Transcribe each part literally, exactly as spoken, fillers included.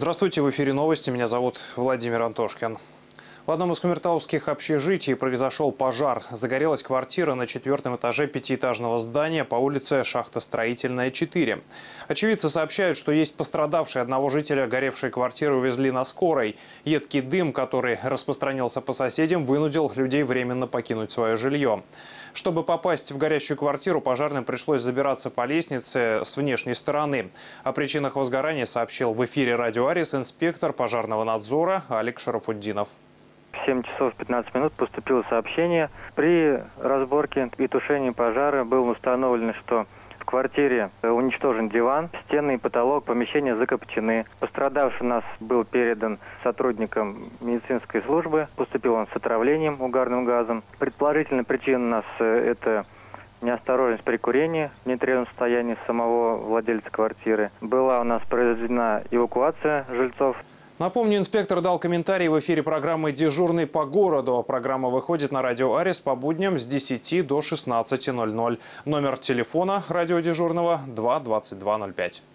Здравствуйте, в эфире новости. Меня зовут Владимир Антошкин. В одном из кумертауских общежитий произошел пожар. Загорелась квартира на четвертом этаже пятиэтажного здания по улице Шахтостроительная, четыре. Очевидцы сообщают, что есть пострадавшие. Одного жителя горевшей квартиры увезли на скорой. Едкий дым, который распространился по соседям, вынудил людей временно покинуть свое жилье. Чтобы попасть в горящую квартиру, пожарным пришлось забираться по лестнице с внешней стороны. О причинах возгорания сообщил в эфире радио «Арис» инспектор пожарного надзора Алик Шарафутдинов. В семь часов пятнадцать минут поступило сообщение. При разборке и тушении пожара было установлено, что в квартире уничтожен диван, стены и потолок помещения закопчены. Пострадавший у нас был передан сотрудникам медицинской службы. Поступил он с отравлением угарным газом. Предположительная причина у нас это неосторожность при курении в нетрезвом состоянии самого владельца квартиры. Была у нас произведена эвакуация жильцов. Напомню, инспектор дал комментарий в эфире программы «Дежурный по городу». Программа выходит на радио «Арис» по будням с десяти до шестнадцати ноль-ноль. Номер телефона радиодежурного два двадцать два ноль пять.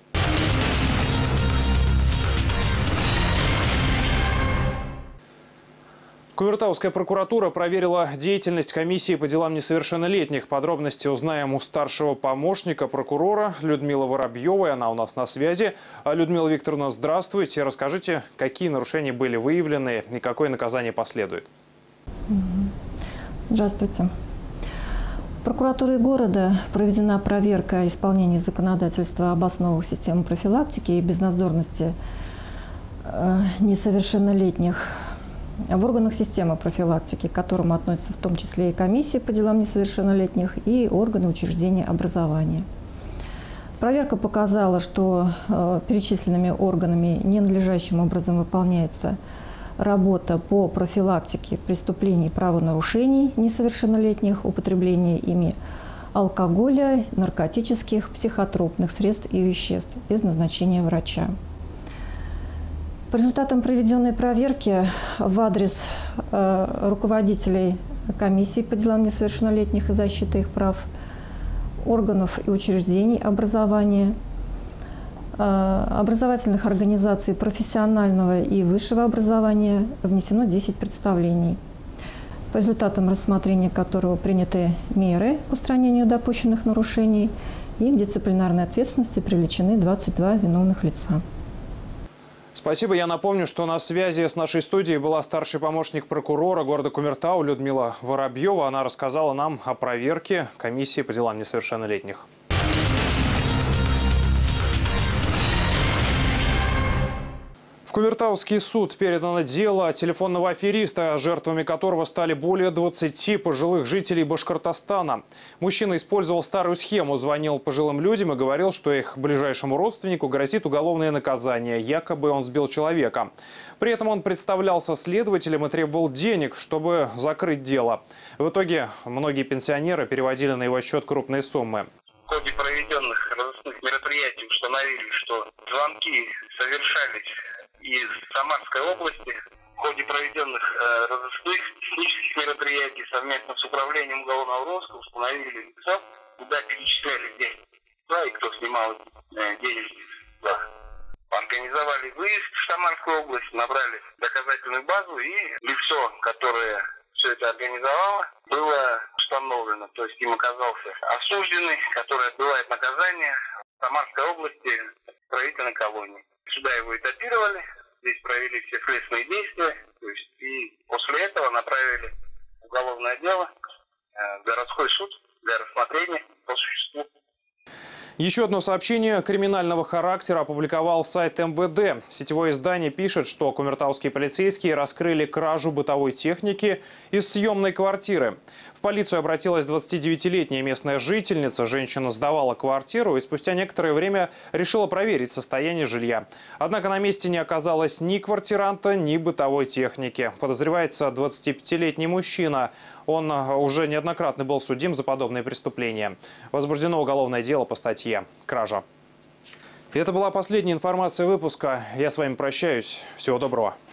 Кумертауская прокуратура проверила деятельность комиссии по делам несовершеннолетних. Подробности узнаем у старшего помощника прокурора Людмилы Воробьевой. Она у нас на связи. Людмила Викторовна, здравствуйте. Расскажите, какие нарушения были выявлены и какое наказание последует? Здравствуйте. Прокуратурой города проведена проверка исполнения законодательства об основах системы профилактики и безнадзорности несовершеннолетних в органах системы профилактики, к которым относятся в том числе и комиссия по делам несовершеннолетних и органы учреждения образования. Проверка показала, что э, перечисленными органами ненадлежащим образом выполняется работа по профилактике преступлений и правонарушений несовершеннолетних, употребления ими алкоголя, наркотических, психотропных средств и веществ без назначения врача. По результатам проведенной проверки в адрес э, руководителей комиссии по делам несовершеннолетних и защиты их прав, органов и учреждений образования, э, образовательных организаций профессионального и высшего образования внесено десять представлений, по результатам рассмотрения которого приняты меры к устранению допущенных нарушений и к дисциплинарной ответственности привлечены двадцать два виновных лица. Спасибо. Я напомню, что на связи с нашей студией была старший помощник прокурора города Кумертау Людмила Воробьева. Она рассказала нам о проверке комиссии по делам несовершеннолетних. В Кумертауский суд передано дело телефонного афериста, жертвами которого стали более двадцати пожилых жителей Башкортостана. Мужчина использовал старую схему, звонил пожилым людям и говорил, что их ближайшему родственнику грозит уголовное наказание. Якобы он сбил человека. При этом он представлялся следователем и требовал денег, чтобы закрыть дело. В итоге многие пенсионеры переводили на его счет крупные суммы. В ходе проведенных разыскных мероприятий установили, что звонки совершались из Самарской области. В ходе проведенных э, разыскных технических мероприятий совместно с управлением уголовного розыска установили лица, куда перечисляли деньги, да, и кто снимал э, денежные средства. Организовали выезд в Самарскую область, набрали доказательную базу, и лицо, которое все это организовало, было установлено. То есть им оказался осужденный, который отбывает наказание в Самарской области исправительной колонии. Сюда его этапировали, здесь провели все следственные действия, то есть и после этого направили уголовное дело в городской суд для рассмотрения по существу. Еще одно сообщение криминального характера опубликовал сайт эм вэ дэ. Сетевое издание пишет, что кумертауские полицейские раскрыли кражу бытовой техники из съемной квартиры. В полицию обратилась двадцатидевятилетняя местная жительница. Женщина сдавала квартиру и спустя некоторое время решила проверить состояние жилья. Однако на месте не оказалось ни квартиранта, ни бытовой техники. Подозревается двадцатипятилетний мужчина. Он уже неоднократно был судим за подобные преступления. Возбуждено уголовное дело по статье «Кража». Это была последняя информация выпуска. Я с вами прощаюсь. Всего доброго.